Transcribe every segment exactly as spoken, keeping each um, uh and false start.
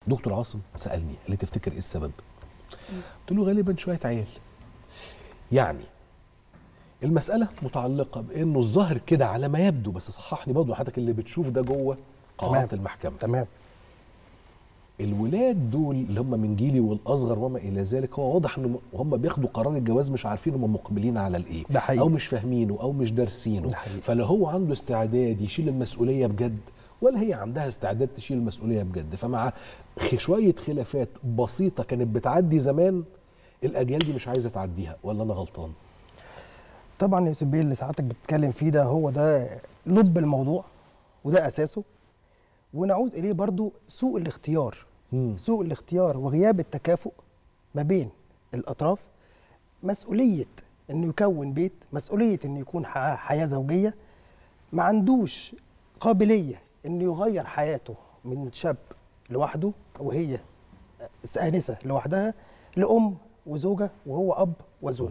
دكتور عاصم سالني قال لي تفتكر ايه السبب؟ قلت له غالبا شويه عيال. يعني المساله متعلقه بانه الظاهر كده على ما يبدو، بس صححني برضه حضرتك اللي بتشوف ده جوه قاعات المحكمه. تمام. الولاد دول اللي هم من جيلي والاصغر وما الى ذلك، هو واضح ان هم بياخدوا قرار الجواز مش عارفين هم مقبلين على الايه، ده حقيقي. او مش فاهمينه او مش دارسينه. ده حقيقي. فلا هو عنده استعداد يشيل المسؤوليه بجد، ولا هي عندها استعداد تشيل المسؤوليه بجد. فمع شويه خلافات بسيطه كانت بتعدي زمان، الاجيال دي مش عايزه تعديها، ولا انا غلطان؟ طبعا يا يوسف بيه اللي سعادتك بتتكلم فيه ده هو ده لب الموضوع وده اساسه، ونعود اليه برضو سوء الاختيار. مم. سوء الاختيار وغياب التكافؤ ما بين الاطراف. مسؤوليه انه يكون بيت، مسؤوليه انه يكون حياه زوجيه، ما عندوش قابليه انه يغير حياته من شاب لوحده وهي آنسة لوحدها لأم وزوجة وهو أب وزوج.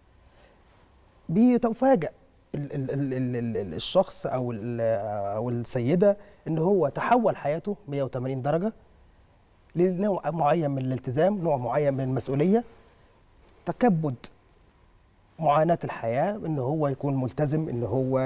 بيتفاجأ ال ال ال ال ال الشخص أو أو السيدة إن هو تحول حياته مية وتمانين درجة لنوع معين من الالتزام، نوع معين من المسؤولية، تكبد معاناة الحياة، إن هو يكون ملتزم، إن هو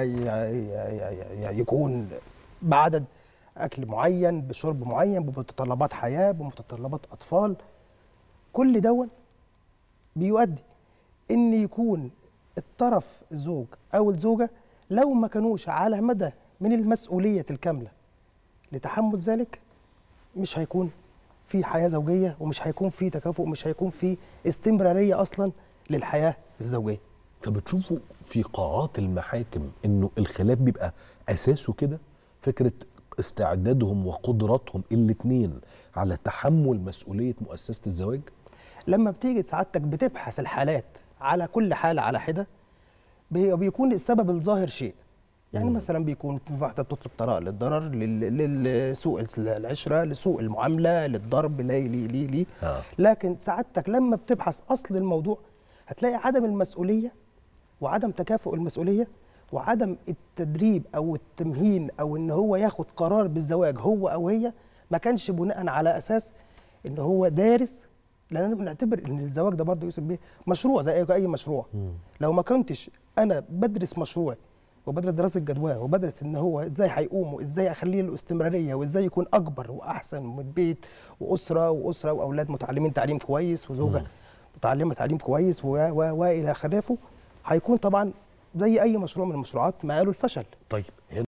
يكون بعدد أكل معين، بشرب معين، بمتطلبات حياة، بمتطلبات أطفال. كل دون بيؤدي إن يكون الطرف الزوج أو الزوجة لو ما كانوش على مدى من المسؤولية الكاملة لتحمل ذلك، مش هيكون في حياة زوجية، ومش هيكون في تكافؤ، ومش هيكون في استمرارية أصلا للحياة الزوجية. فبتشوفوا في قاعات المحاكم إنه الخلاف بيبقى أساسه كده فكرة استعدادهم وقدراتهم الاثنين على تحمل مسؤولية مؤسسة الزواج؟ لما بتيجي سعادتك بتبحث الحالات على كل حالة على حدة، بيكون السبب الظاهر شيء. يعني مم. مثلا بيكون واحدة بتطلب طلاق للضرر، لسوء العشرة، لسوء المعاملة، للضرب، لي لي لي لي آه. لكن سعادتك لما بتبحث أصل الموضوع هتلاقي عدم المسؤولية وعدم تكافؤ المسؤولية وعدم التدريب او التمهين او ان هو ياخد قرار بالزواج هو او هي، ما كانش بناء على اساس ان هو دارس. لان بنعتبر ان الزواج ده برضه يوسف بيه مشروع زي اي مشروع. مم. لو ما كنتش انا بدرس مشروع وبدرس دراسه جدواه وبدرس ان هو ازاي هيقوم وازاي اخليه له استمراريه وازاي يكون اكبر واحسن من بيت واسره واسره واولاد متعلمين تعليم كويس وزوجه متعلمه تعليم كويس والى خلافه، هيكون طبعا زي اي مشروع من المشروعات مآله الفشل. طيب